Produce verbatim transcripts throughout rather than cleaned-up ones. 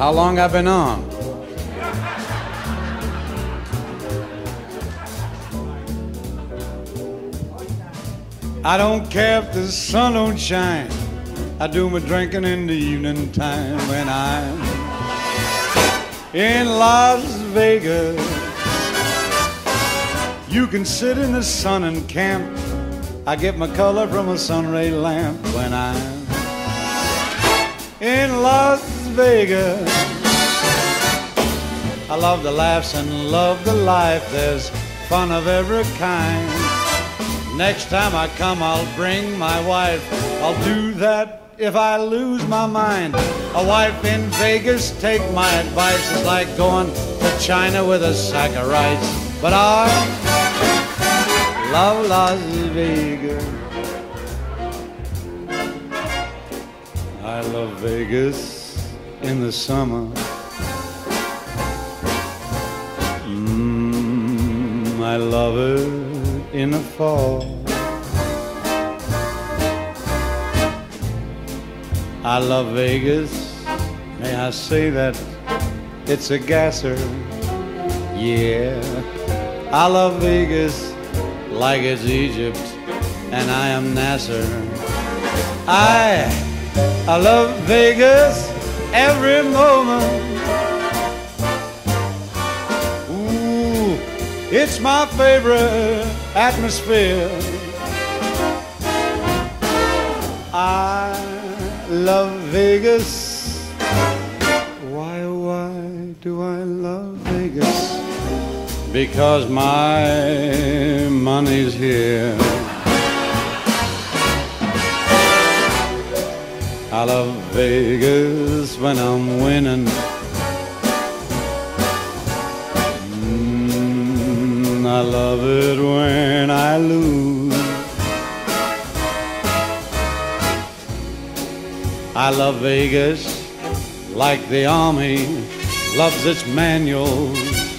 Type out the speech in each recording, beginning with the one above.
How long I've been on? I don't care if the sun don't shine. I do my drinking in the evening time when I'm in Las Vegas. You can sit in the sun and camp. I get my color from a sunray lamp when I'm in Las Vegas. I love the laughs and love the life. There's fun of every kind. Next time I come, I'll bring my wife. I'll do that if I lose my mind. A wife in Vegas, take my advice. It's like going to China with a sack of rice. But I love Las Vegas. I love Vegas in the summer. Mm, I love it in the fall. I love Vegas. May I say that it's a gasser? Yeah, I love Vegas like it's Egypt and I am Nasser. I, I love Vegas every moment. Ooh, it's my favorite atmosphere. I love Vegas. Why, why do I love Vegas? Because my money's here. I love Vegas when I'm winning. Mm, I love it when I lose. I love Vegas like the Army loves its manuals.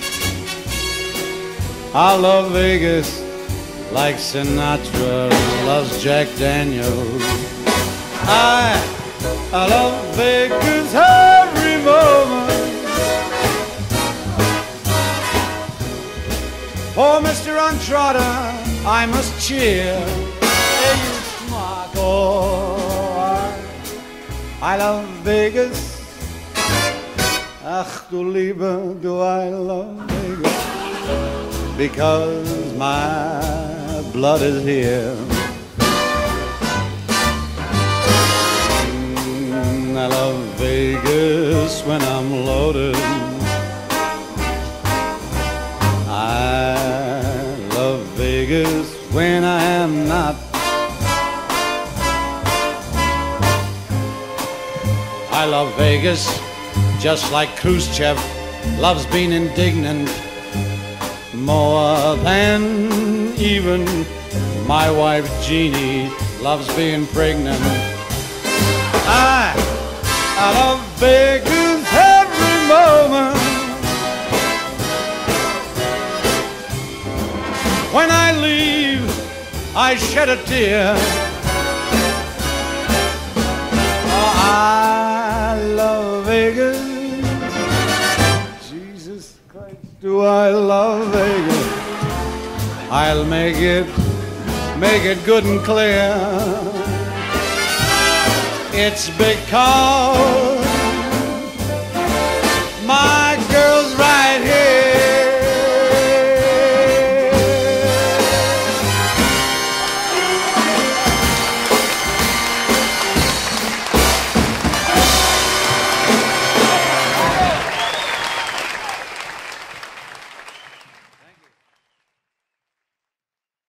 I love Vegas like Sinatra loves Jack Daniels. I, I love Vegas every moment. For Mister Entrada I must cheer. Hey, you Marco. I love Vegas. Ach du Liebe, do I love Vegas. Because my blood is here. Mm, I love Vegas when I'm loaded. I love Vegas when I am not. I love Vegas just like Khrushchev loves being indignant, more than even my wife Jeannie loves being pregnant. I, I love Vegas every moment. When I leave, I shed a tear. Oh, I love Vegas. Jesus Christ, do I love Vegas. I'll make it, make it good and clear. It's because